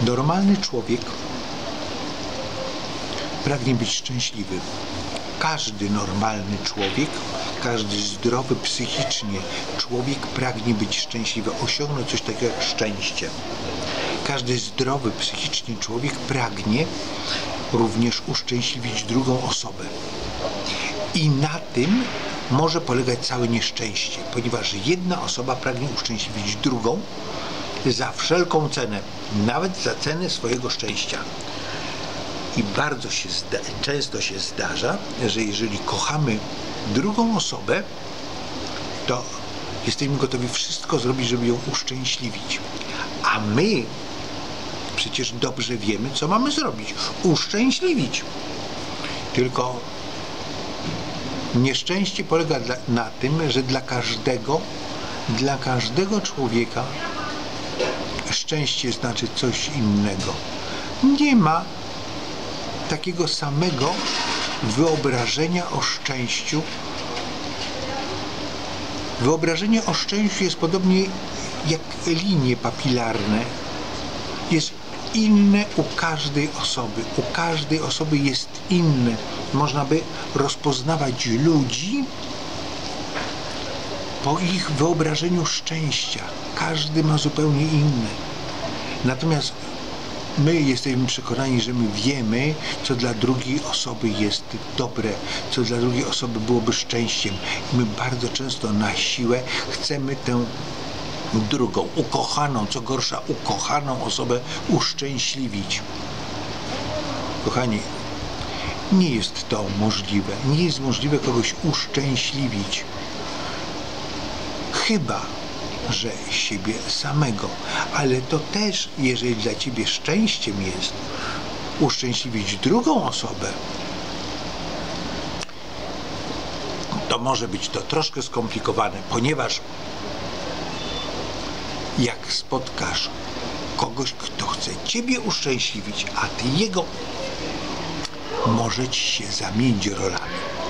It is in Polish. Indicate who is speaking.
Speaker 1: Normalny człowiek pragnie być szczęśliwy. Każdy normalny człowiek, każdy zdrowy psychicznie człowiek pragnie być szczęśliwy, osiągnąć coś takiego jak szczęście. Każdy zdrowy psychicznie człowiek pragnie również uszczęśliwić drugą osobę. I na tym może polegać całe nieszczęście, ponieważ jedna osoba pragnie uszczęśliwić drugą za wszelką cenę, nawet za cenę swojego szczęścia. I bardzo często się zdarza, że jeżeli kochamy drugą osobę, to jesteśmy gotowi wszystko zrobić, żeby ją uszczęśliwić. A my przecież dobrze wiemy, co mamy zrobić. Uszczęśliwić. Tylko nieszczęście polega na tym, że dla każdego człowieka szczęście znaczy coś innego. Nie ma takiego samego wyobrażenia o szczęściu. Wyobrażenie o szczęściu jest podobnie jak linie papilarne. Jest inne u każdej osoby. U każdej osoby jest inne. Można by rozpoznawać ludzi po ich wyobrażeniu szczęścia. Każdy ma zupełnie inne. Natomiast my jesteśmy przekonani, że my wiemy, co dla drugiej osoby jest dobre, co dla drugiej osoby byłoby szczęściem. I my bardzo często na siłę chcemy tę drugą, ukochaną, co gorsza, ukochaną osobę uszczęśliwić. Kochani, nie jest to możliwe. Nie jest możliwe kogoś uszczęśliwić. Chyba że siebie samego. Ale to też, jeżeli dla ciebie szczęściem jest uszczęśliwić drugą osobę, to może być to troszkę skomplikowane, ponieważ jak spotkasz kogoś, kto chce ciebie uszczęśliwić, a ty jego, może ci się zamienić rolami.